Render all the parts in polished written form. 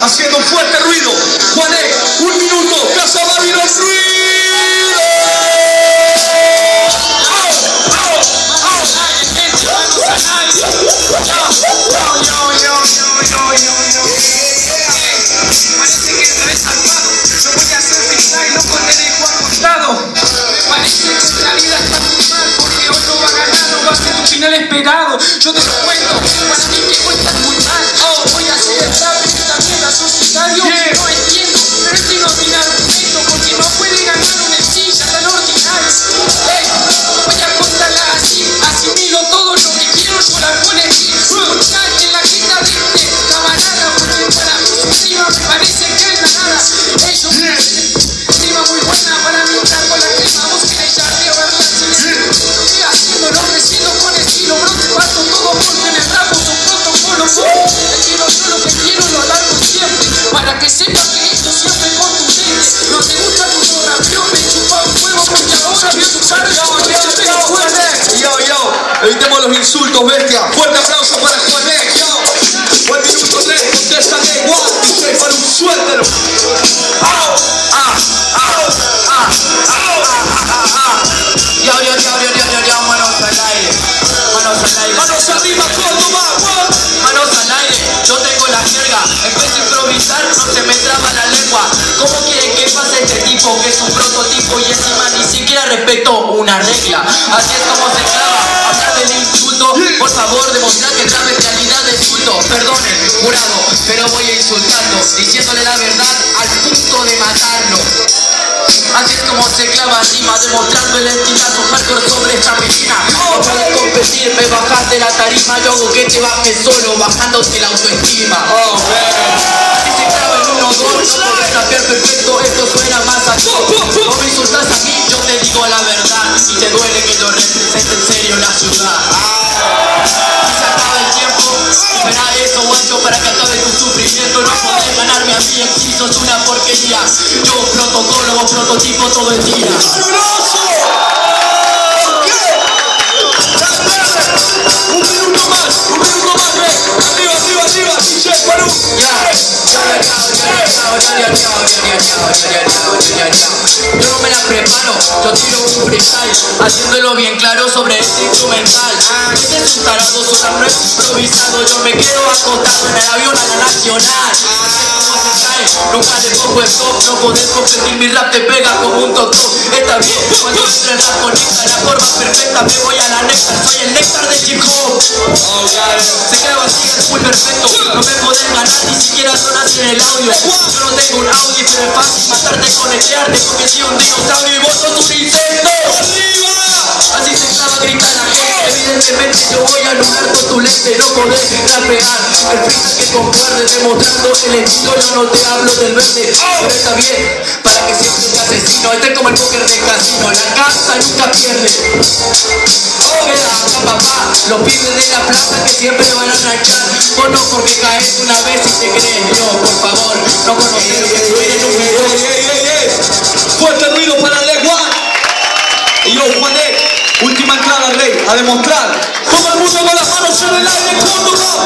Haciendo un fuerte ruido. Juanet, 1 minuto. Casa Babylon ruido. Parece que esto es salvado. Yo voy a hacer freestyle, no con derecho acostado. Me parece que la vida está muy mal porque hoy no va a ganar, no va a ser un final esperado. Yo te lo cuento, para mí que hoy estás muy mal. Voy a hacer el rap en esta mierda societario. No entiendo, pero estoy no tiene argumento porque no puede ganar una silla tan ordinaria. Voy a contarla así, asimilo todo lo que quiero, yo la hago elegir. Escuchar en la quinta de este camarada, porque para mí su rima me parece que es la nada. Ellos rima muy buena para mí, con la crema, vos querés ya de verla sin estoy haciéndolo, creciendo con estilo, bro, te paso todo porque en el rap es un protocolo. Te quiero yo lo que quiero, lo alargo siempre, para que sepas que esto siempre es contundente. No te gusta tu rapeo, me chupa un huevo porque ahora voy a usar Evitemos los insultos, bestia. Fuerte aplauso para Juanet. Yo. 1 minuto 3. Contéstale. DJ para un suéltalo. Manos al aire. Manos arriba, Córdoba. Manos al aire. Yo tengo la jerga. Empiezo a improvisar, no se me traba la lengua. ¿Cómo quieren que pase este tipo que es un prototipo y encima ni siquiera respeto una regla? Así es como se clava. Hablar del insulto, por favor, demostrar que el rap en realidad es culto. Perdonen, jurado, pero voy insultando, diciéndole la verdad al punto de matarlo. Así es como se clava rima, demostrando el estilazo hardcore sobre esta piscina. No puedes competir, me bajaste la tarima, yo hago que te bajes solo, bajándote la autoestima. Así se clava en 1, 2, no podés rapear perfecto, esto suena más a todo. No me insultas a mí, yo te digo la verdad, y te duele que yo represente en serio la ciudad. Y se acaba el tiempo, espera eso, guacho, para que acabe tu sufrimiento. No podés ganarme a mí, si sos una porquería. Yo protocolo, vos prototipo todo el día. Un minuto más, ve. Arriba, DJ Perú. Yo no me la preparo, yo tiro un freestyle, haciéndolo bien claro sobre este instrumental. Este es un tarado, su rap no es improvisado. Yo me quedo acostado en el avión a la nacional. Nunca le pongo stop, no podés competir, mi rap te pega como un toco. Está bien, cuando el rap conecta la forma perfecta, me voy a la néctar, soy el néctar del hip hop. Se clava así, es muy perfecto, no me podés ganar, ni siquiera sonas en el audio. Yo no tengo un audio, pero es fácil matarte, conectarte, porque soy un dinosaurio y vos sos un insecto. Así se clava, grita la gente, evidentemente yo voy a anular con tu lente, no podés rapear. El freestyle que concuerde, demostrando el estilo, yo no te hablo del verde, pero está bien, para que siempre te asesino. Este es como el póker del casino, la casa nunca pierde. Queda acá, papá, los pibes de la plaza que siempre van a ranchar. Vos no porque caes una vez y te crees. Yo, por favor, no conoces lo que soy en un video. Fuerte ruido para Leguán. Y yo, Juanet, última entrada, rey, a demostrar. Todo el mundo con las manos en el aire, Córdoba.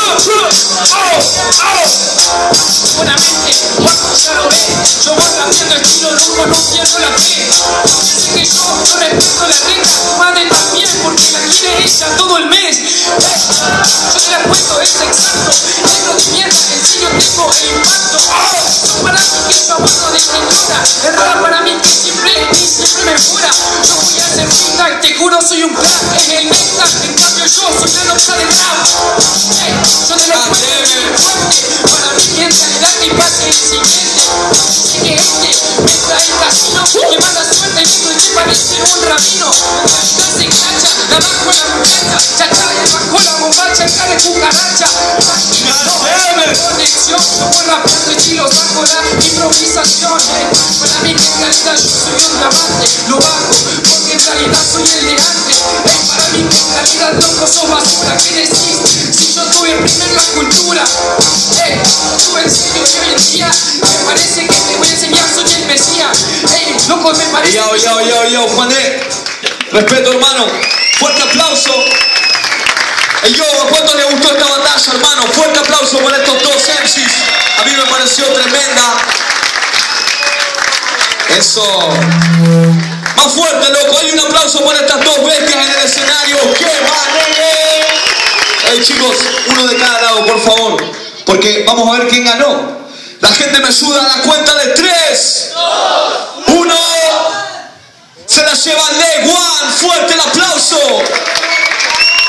Buenamente, Juanjo ya lo ve. Yo voy cambiando estilo, nunca no pierdo la fe. Sé que yo respeto la regla, tu madre también, porque la quiere ella todo el mes. Yo te la cuento, es exacto. Negro de mierda, en serio tengo el impacto. Son para mí que yo abuso de señora. El rap para mí que siempre me fuera. Yo voy a hacer freestyle, te juro soy un crack. Es el néctar, en cambio yo soy la loca del rap. Yo te lo cuento, es fuerte. Para mí que en realidad te pase el siguiente. Sé que me trae el casino, me manda suerte, negro y te parece un rabino. No se engancha, la bajo la muchacha, chachaya, bajo la bombacha, cara de cucaracha. Conexión, yo voy rapeando estilos bajo la improvisación. Para mí que en realidad yo soy un diamante, lo bajo, porque en realidad soy el de antes. Para mí que en realidad loco sos basura, ¿qué decís? Si yo tuve primero la cultura, yo enseño que hoy en día me parece que te voy a enseñar, soy el mesías. Loco, me parece. Yo, Juanet, respeto, hermano, fuerte aplauso. Yo, ¿a cuánto le gustó esta batalla, hermano? Fuerte aplauso por estos dos MCs. A mí me Eso. Más fuerte, loco. Hay un aplauso para estas dos bestias en el escenario. ¡Qué vale! Hey, chicos, uno de cada lado, por favor. Porque vamos a ver quién ganó. La gente me ayuda a la cuenta de 3, 2, 1. Se la lleva Leg One. Fuerte el aplauso.